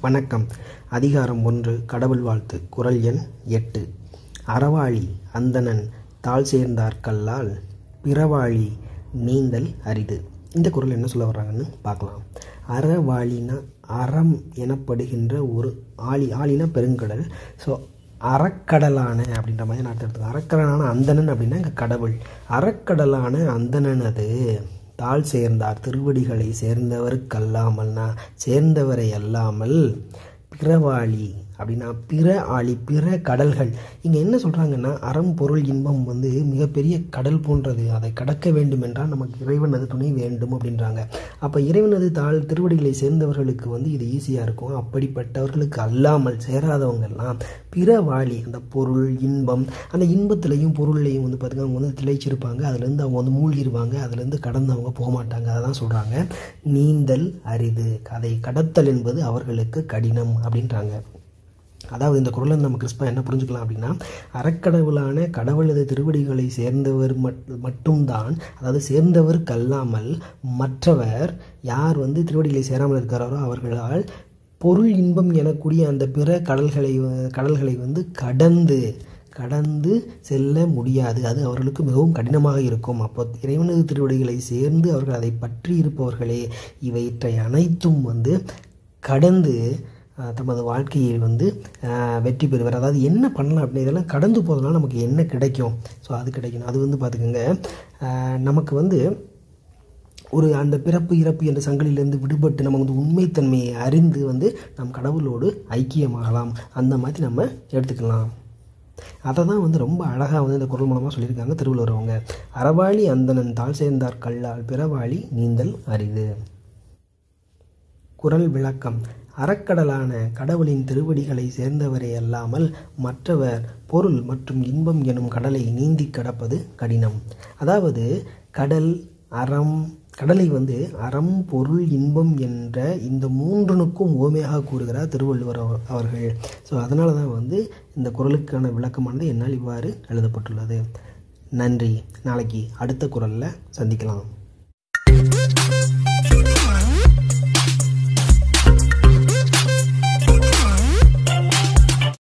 வணக்கம். அதிகாரம் 1 கடவுள் வாழ்த்து. குறள் எண் 8. அறவாழி அந்தணன் தாழ் சேர்ந்தார்கல்லால் பிறவாழி நீந்தல் அரிது. இந்த குறள் என்ன சொல்ல வர்றாங்கன்னு பார்க்கலாம். அறவாழினா அறம் எனப்படுகின்ற ஒரு ஆழினா பெருங்கடல். ஸோ அறக்கடலான அப்படின்ற மாதிரி நான் எடுத்துக்கேன். அறக்கடலான அந்தணன் அப்படின்னா இங்கே கடவுள். அறக்கடலான அந்தணனது தாழ் சேர்ந்தார் திருவடிகளை சேர்ந்தவருக்கல்லாமல்னா சேர்ந்தவரை அல்லாமல் பிறவாழி அப்படின்னா பிற ஆழி பிற கடல்கள். இங்கே என்ன சொல்கிறாங்கன்னா அறம் பொருள் இன்பம் மிகப்பெரிய கடல் போன்றது. அதை கடக்க வேண்டும் என்றால் நமக்கு இறைவனது துணை வேண்டும் அப்படின்றாங்க. அப்போ இறைவனது திருவடிகளை சேர்ந்தவர்களுக்கு இது ஈஸியாக இருக்கும். அப்படிப்பட்டவர்களுக்கு அல்லாமல் சேராதவங்கெல்லாம் பிறவாழி அந்த பொருள் இன்பம் அந்த இன்பத்திலையும் பொருள்லையும் பார்த்திங்கன்னா அவங்க திளைச்சிருப்பாங்க. அதுலேருந்து அவங்க மூழ்கிடுவாங்க. அதுலேருந்து கடந்து அவங்க போக மாட்டாங்க. அதை தான் சொல்கிறாங்க நீந்தல் அரிது. அதை கடத்தல் என்பது அவர்களுக்கு கடினம் அப்படின்றாங்க. அதாவது இந்த குறளை நம்ம கிறிஸ்பா என்ன புரிஞ்சுக்கலாம் அப்படின்னா அறக்கடவுளான கடவுளது திருவடிகளை சேர்ந்தவர் மட்டும்தான், அதாவது சேர்ந்தவருக்கு அல்லாமல் மற்றவர் யார் திருவடிகளை சேராமல் இருக்கிறாரோ அவர்களால் பொருள் இன்பம் எனக்கூடிய அந்த பிற கடல்களை கடந்து செல்ல முடியாது. அது அவர்களுக்கு மிகவும் கடினமாக இருக்கும். அப்போ இறைவனது திருவடிகளை சேர்ந்து அவர்கள் அதை பற்றி இருப்பவர்களே இவற்றை அனைத்தும் கடந்து தமது வாழ்க்கையில் வெற்றி பெறுவார். அதாவது என்ன பண்ணலாம் அப்படின்னு இதெல்லாம் கடந்து போகிறதுனால நமக்கு என்ன கிடைக்கும்? ஸோ அது கிடைக்கணும். அது பார்த்துக்கோங்க, நமக்கு ஒரு அந்த பிறப்பு இறப்பு என்ற சங்கிலிருந்து விடுபட்டு நம்ம உண்மைத்தன்மையை அறிந்து நம் கடவுளோடு ஐக்கியமாகலாம். அந்த மாதிரி நம்ம எடுத்துக்கலாம். அதை தான் ரொம்ப அழகாக இந்த குறள் மூலமாக சொல்லியிருக்காங்க திருவள்ளுவர் அவங்க. அறவாழி அந்தணன் தாழ் சேர்ந்தார் கல்லால் பிறவாழி நீந்தல் அரிது. குறள் விளக்கம். அறக்கடலான கடவுளின் திருவடிகளை சேர்ந்தவரே அல்லாமல் மற்றவர் பொருள் மற்றும் இன்பம் எனும் கடலை நீந்தி கடப்பது கடினம். அதாவது கடலை அறம் பொருள் இன்பம் என்ற இந்த மூன்றுனுக்கும் உவமையாக கூறுகிறார் திருவள்ளுவர் அவர்கள். ஸோ அதனால தான் இந்த குறளுக்கான விளக்கமானது என்னால் இவ்வாறு எழுதப்பட்டுள்ளது. நன்றி. நாளைக்கு அடுத்த குறளில் சந்திக்கலாம்.